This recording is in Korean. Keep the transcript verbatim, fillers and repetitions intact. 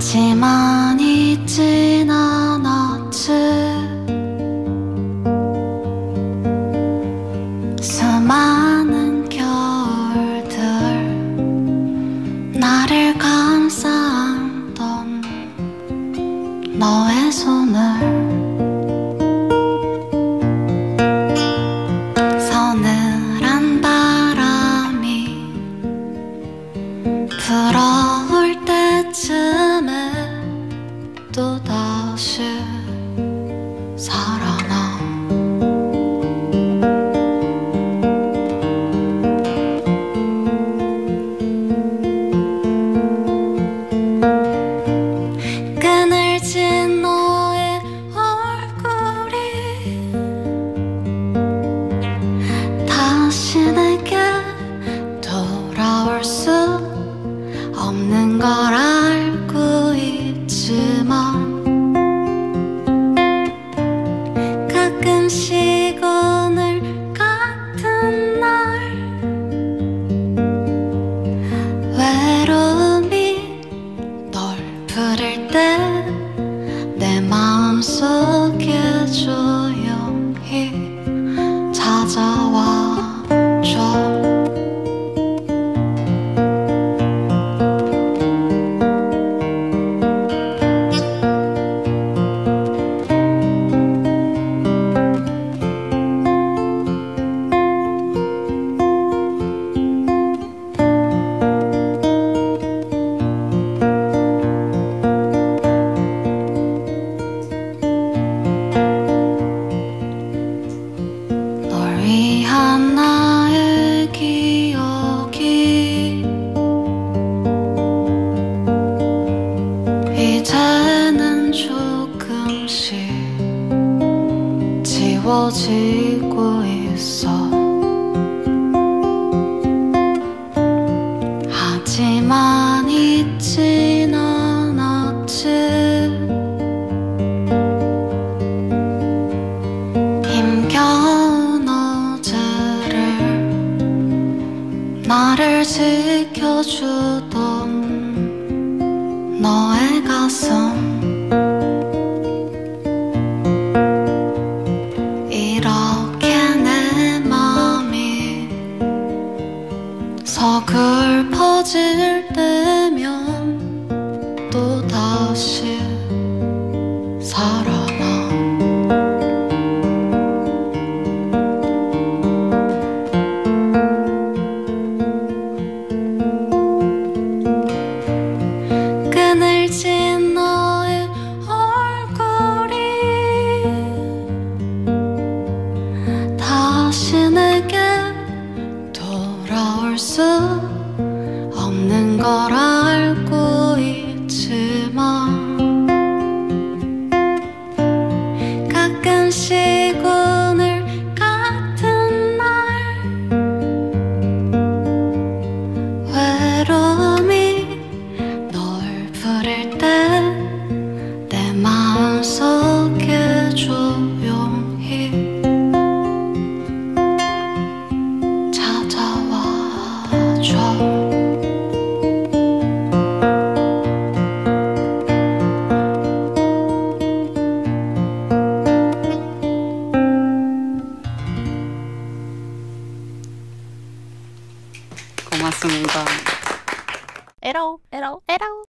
하지만 잊진 않았지. 수많은 겨울들 나를 감싸던 너의 손을 서늘한 바람이 불어올 때쯤에 또다시 살아나. 그늘진 너의 얼굴이 다시 내게 돌아올 수 없는 걸 알고 있지만 가끔씩 오늘 같은 날 외로움이 널 부를 때 내 마음속에 조용히 찾아와 줘. 널 위한 나의 기억이 이제는 조금씩 지워지고 있어. 하지만 잊진 않았지. 힘겨운 어제를 나를 지켜주던 너의 가슴 이렇게 내 맘이 서글퍼질 때면 또다시 살아나. 그늘진 너의 얼굴이 다시 내게 돌아올 수 없는 걸 알고 있지만 가끔씩 오늘 같은 날 외로움이 널 부를 때 내 마음속에 조용히 찾아와 줘. 고맙습니다. 에러 에러 에러